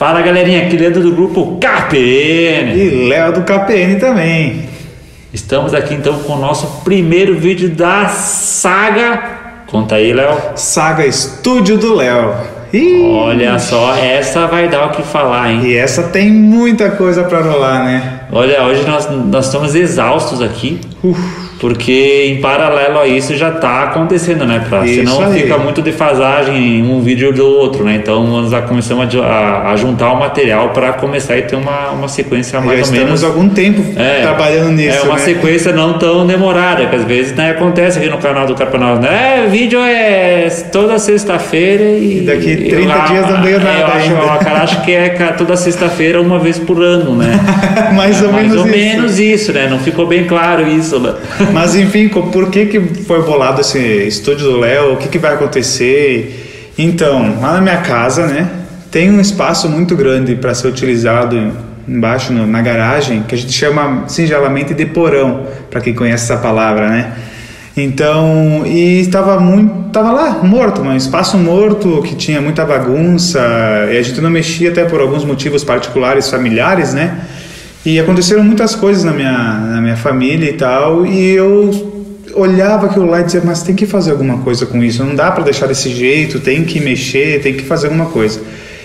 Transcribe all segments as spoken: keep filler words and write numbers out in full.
Fala galerinha, aqui Leandro do grupo K P N. E Léo do K P N também. Estamos aqui então com o nosso primeiro vídeo da saga. Conta aí, Léo. Saga Estúdio do Léo. Ih, olha só, essa vai dar o que falar, hein? E essa tem muita coisa pra rolar, né? Olha, hoje nós, nós estamos exaustos aqui. Uf. Porque em paralelo a isso já está acontecendo, né? Pra, senão aí. Fica muito defasagem um vídeo do outro, né? Então nós já começamos a, a juntar o material para começar e ter uma, uma sequência mais já ou menos. Estamos algum tempo é, trabalhando nisso. É uma né? sequência não tão demorada, que às vezes né, acontece aqui no canal do Campeonato. Né? É, vídeo é toda sexta-feira e. E daqui trinta eu, dias não veio nada. Eu acho, ainda. Eu, cara, acho que é toda sexta-feira, uma vez por ano, né? mais ou, é, mais menos, ou isso. menos isso, né? Não ficou bem claro isso, né? Mas enfim, por que, que foi bolado esse estúdio do Léo? O que, que vai acontecer? Então, lá na minha casa, né, tem um espaço muito grande para ser utilizado embaixo no, na garagem, que a gente chama singelamente de porão, para quem conhece essa palavra, né? Então, e estava muito, estava lá morto, um espaço morto que tinha muita bagunça, e a gente não mexia até por alguns motivos particulares, familiares, né? E aconteceram muitas coisas na minha, na minha família e tal, e eu olhava aquilo lá e dizia, mas tem que fazer alguma coisa com isso, não dá para deixar desse jeito, tem que mexer, tem que fazer alguma coisa.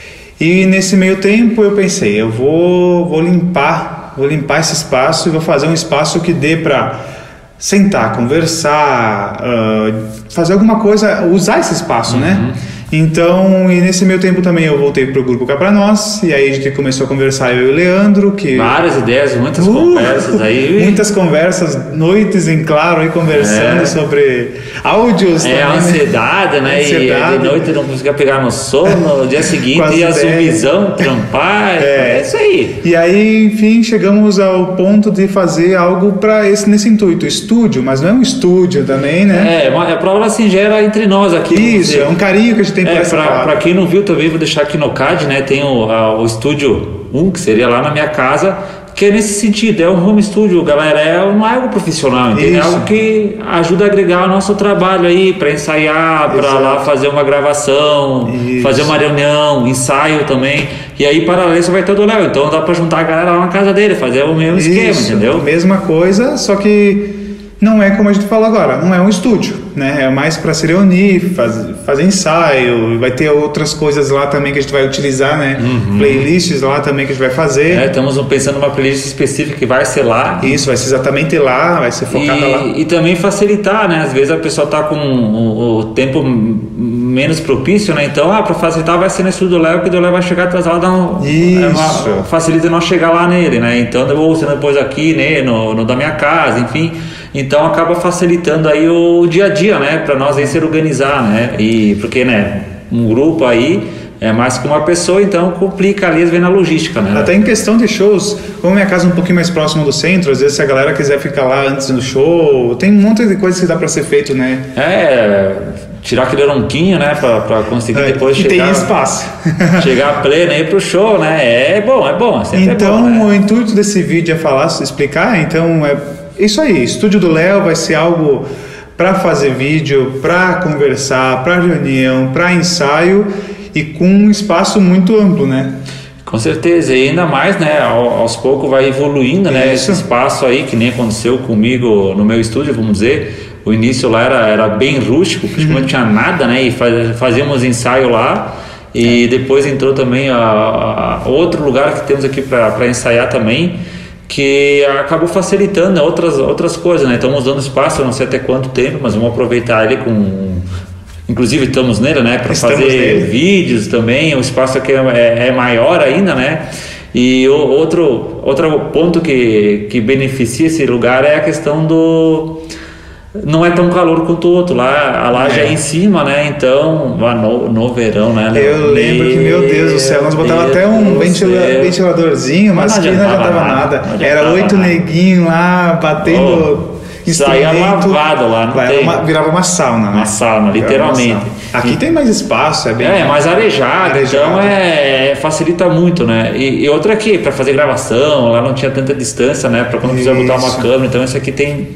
E nesse meio tempo eu pensei, eu vou, vou limpar, vou limpar esse espaço e vou fazer um espaço que dê para sentar, conversar, uh, fazer alguma coisa, usar esse espaço, uhum. né? Então, e nesse meio tempo também eu voltei pro grupo Cá Pra Nós, e aí a gente começou a conversar, eu e o Leandro, que... Várias ideias, muitas uh, conversas aí. Muitas conversas, noites em claro, aí conversando é. sobre áudios é, também. A ansiedade, né? Ansiedade. E de noite não conseguia pegar no sono, no dia seguinte ia zumbizão, trampar, é. é isso aí. E aí, enfim, chegamos ao ponto de fazer algo para esse nesse intuito, estúdio, mas não é um estúdio também, né? É, uma, é prova singela entre nós aqui. Isso, é um carinho que a gente tem é, para quem não viu também, vou deixar aqui no card, né? Tem o, a, o estúdio um, que seria lá na minha casa, que é nesse sentido, é um home studio, galera, é, não é algo profissional, entendeu? É algo que ajuda a agregar o nosso trabalho aí, para ensaiar, para lá fazer uma gravação, Isso. fazer uma reunião, ensaio também. E aí, paralelo, isso vai ter o do Léo, então dá para juntar a galera lá na casa dele, fazer o mesmo Isso. esquema, entendeu? Mesma coisa, só que não é como a gente falou agora, não é um estúdio, né? É mais para se reunir, faz, fazer ensaio, vai ter outras coisas lá também que a gente vai utilizar, né? Uhum. Playlists lá também que a gente vai fazer. É, estamos pensando numa playlist específica que vai ser lá. Isso, vai ser exatamente lá, vai ser focada e, lá. E também facilitar, né? Às vezes a pessoa tá com o, o tempo menos propício, né? Então, ah, para facilitar vai ser no estúdio do Léo, que o Léo vai chegar atrasado, dá um, Isso. É uma, facilita nós chegar lá nele, né? Então, ou sendo depois aqui, né? No, no da minha casa, enfim. Então acaba facilitando aí o dia a dia, né? Para nós aí se organizar, né? E porque, né? Um grupo aí é mais que uma pessoa, então complica ali às vezes na logística, né? Até em questão de shows, como minha casa é um pouquinho mais próxima do centro, às vezes se a galera quiser ficar lá antes do show, tem um monte de coisas que dá para ser feito, né? É, tirar aquele ronquinho, né? Pra, pra conseguir é, depois e chegar... tem espaço. chegar pleno aí pro show, né? É bom, é bom, sempre então, é bom, né? O intuito desse vídeo é falar, explicar, então é isso aí, Estúdio do Léo vai ser algo para fazer vídeo, para conversar, para reunião, para ensaio e com um espaço muito amplo, né? Com certeza, e ainda mais, né, aos poucos vai evoluindo, né, esse espaço aí, que nem aconteceu comigo no meu estúdio, vamos dizer, o início lá era, era bem rústico, praticamente uhum. não tinha nada, né, e faz, fazíamos ensaio lá, e é. depois entrou também a, a outro lugar que temos aqui para ensaiar também, que acabou facilitando outras, outras coisas, né? Estamos dando espaço, eu não sei até quanto tempo, mas vamos aproveitar ele com... Inclusive estamos nele, né? Para fazer nele. vídeos também, o espaço aqui é, é maior ainda, né? E o, outro, outro ponto que, que beneficia esse lugar é a questão do... Não é tão calor quanto o outro, lá a laje é, é em cima, né? Então, no, no verão, né? Eu lembro que, meu Deus do céu, nós botávamos até um ventila, ventiladorzinho, mas, mas aqui não adiantava nada. nada. Era oito neguinhos lá batendo. Oh, saía lavado lá, não lá tem. Uma, virava uma sauna, né? Uma sauna, literalmente. Uma sauna. Aqui e, tem mais espaço, é bem. É, mais arejado, arejado. Então é, facilita muito, né? E, e outra aqui, para fazer gravação, lá não tinha tanta distância, né? Para quando quiser botar uma câmera, então isso aqui tem.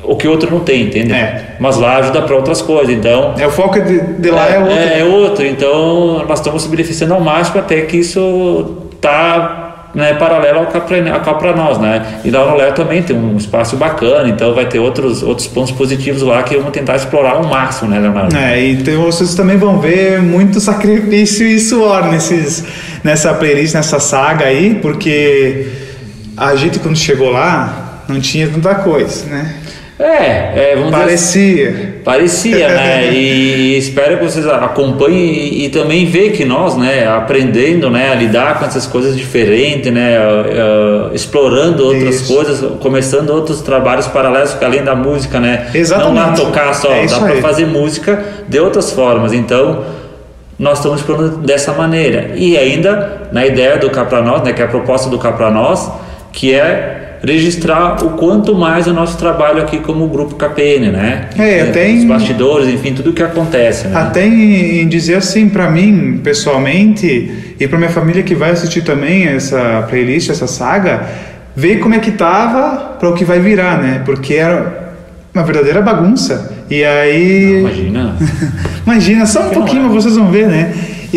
o que outro não tem, entende? É. Mas lá ajuda para outras coisas, então... É, o foco de, de lá é, é outro. É, é outro, então nós estamos se beneficiando ao máximo até que isso tá, né, paralelo ao Capra, para nós, né? E lá no Léo também tem um espaço bacana, então vai ter outros, outros pontos positivos lá que vamos tentar explorar ao máximo, né, Leonardo? É, então vocês também vão ver muito sacrifício e suor nesses, nessa playlist, nessa saga aí, porque a gente quando chegou lá não tinha tanta coisa, né? É, é vamos parecia. Dizer, parecia, né? E espero que vocês acompanhem e, e também ver que nós, né, aprendendo, né, a lidar com essas coisas diferentes, né, uh, uh, explorando outras isso. coisas, começando outros trabalhos paralelos que além da música, né? Exatamente. Não dá tocar só, é dá para fazer música de outras formas. Então, nós estamos explorando dessa maneira. E ainda na ideia do Cá Pra Nós, né, que é a proposta do Cá Pra Nós, que é registrar o quanto mais o nosso trabalho aqui como grupo K P N, né? É, tem os bastidores, enfim, tudo o que acontece, né? Até em, em dizer assim, para mim, pessoalmente, e para minha família que vai assistir também essa playlist, essa saga, ver como é que tava para o que vai virar, né? Porque era uma verdadeira bagunça. E aí... Não, imagina. Imagina, só um que pouquinho, mas vocês vão ver, né?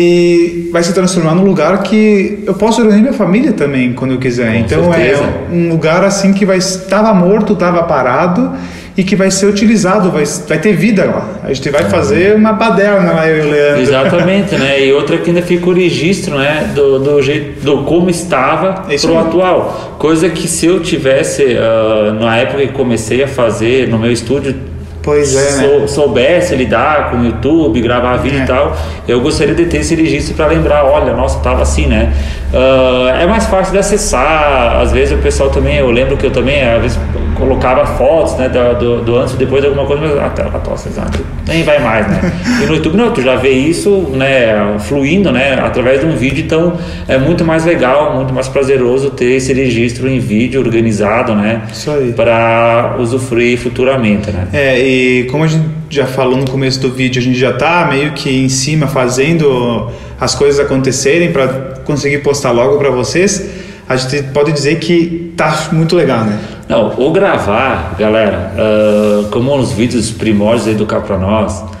E vai se transformar num lugar que eu posso reunir minha família também quando eu quiser. Com então certeza. É um lugar assim que vai estava morto, estava parado e que vai ser utilizado, vai, vai ter vida lá. A gente vai fazer uma baderna lá, eu e o Leandro. Exatamente, né? E outra que ainda fica o registro, né? Do, do jeito, do como estava Isso pro aí. atual. Coisa que se eu tivesse, uh, na época que comecei a fazer no meu estúdio, Pois é, sou, né? soubesse lidar com o YouTube, gravar vídeo É. e tal, eu gostaria de ter esse registro para lembrar, olha, nossa, tava assim, né? Uh, é mais fácil de acessar, às vezes o pessoal também, eu lembro que eu também, às vezes, colocava fotos, né, do, do, do antes e depois de alguma coisa, mas a tela tosse, nem vai mais, né? E no YouTube, não, tu já vê isso, né, fluindo, né, através de um vídeo, então é muito mais legal, muito mais prazeroso ter esse registro em vídeo organizado, né? Isso aí. Para usufruir futuramente, né? É, e como a gente já falou no começo do vídeo, a gente já tá meio que em cima fazendo as coisas acontecerem para conseguir postar logo para vocês. A gente pode dizer que tá muito legal, né? Não, o gravar, galera, uh, como nos vídeos primórdios aí do Cá Pra Nós, uh,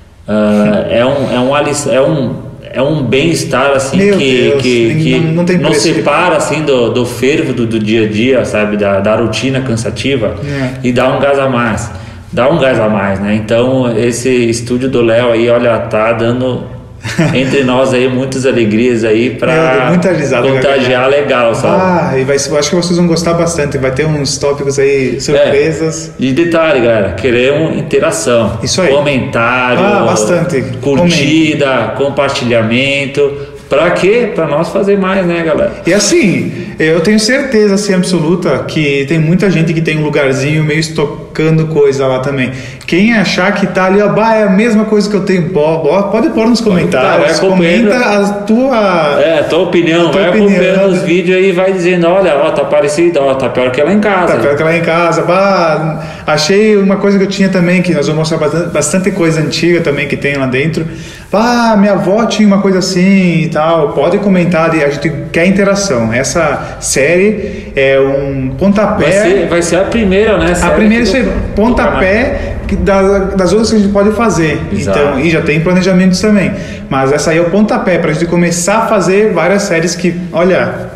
é um é um alic- é um é um bem-estar assim Meu que Deus, que, que não- não tem nos preço. separa assim do, do fervo do, do dia a dia, sabe, da, da rotina cansativa, É. e dá um gás a mais, dá um gás a mais, né? Então esse estúdio do Léo aí, olha, tá dando entre nós aí muitas alegrias aí Meu, para deu muita risada, contagiar legal, sabe? Ah, e vai, eu acho que vocês vão gostar bastante. Vai ter uns tópicos aí, surpresas. É. E detalhe, galera, queremos interação. Isso aí. Comentário, Ah, bastante. curtida, compartilhamento. Pra quê? Pra nós fazer mais, né, galera? E assim, eu tenho certeza assim, absoluta que tem muita gente que tem um lugarzinho meio estocando coisa lá também. Quem achar que tá ali, ó, bah, é a mesma coisa que eu tenho, pô, pode pôr nos comentários, Vai comenta a tua... É, a tua opinião, A tua vai opinião. acompanhando os vídeos aí e vai dizendo, olha, ó, tá parecido, ó, tá pior que lá em casa. Tá pior que lá em casa, bah, achei uma coisa que eu tinha também, que nós vamos mostrar bastante, bastante coisa antiga também que tem lá dentro. Ah, minha avó tinha uma coisa assim e tal. Pode comentar, a gente quer interação. Essa série é um pontapé. Vai ser, vai ser a primeira, né? A série primeira do- isso aí, do pontapé que da- das outras que a gente pode fazer. Exato. Então, e já tem planejamentos também. Mas essa aí é o pontapé para a gente começar a fazer várias séries que, olha,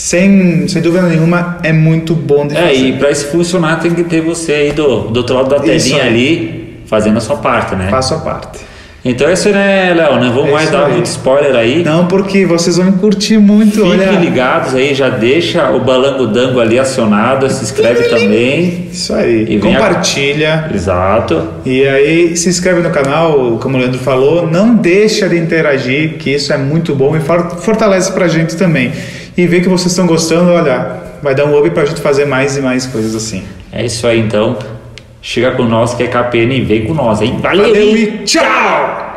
sem, sem dúvida nenhuma, é muito bom de É, fazer. e pra isso funcionar tem que ter você aí do, do outro lado da Isso telinha aí. ali, fazendo a sua parte, né? Faço a parte. Então é isso, né, Léo? Não vamos É mais isso dar aí. muito spoiler aí. Não, porque vocês vão curtir muito, Fiquem olha. ligados aí, já deixa o balango-dango ali acionado, se inscreve também. Isso aí. E vem a- Compartilha. Exato. E aí, se inscreve no canal, como o Leandro falou, não deixa de interagir, que isso é muito bom e for- fortalece pra gente também. E ver que vocês estão gostando, olha, vai dar um up pra gente fazer mais e mais coisas assim. É isso aí, então. Chega com nós que é K P N e vem com nós, hein? Valeu! Valeu e tchau!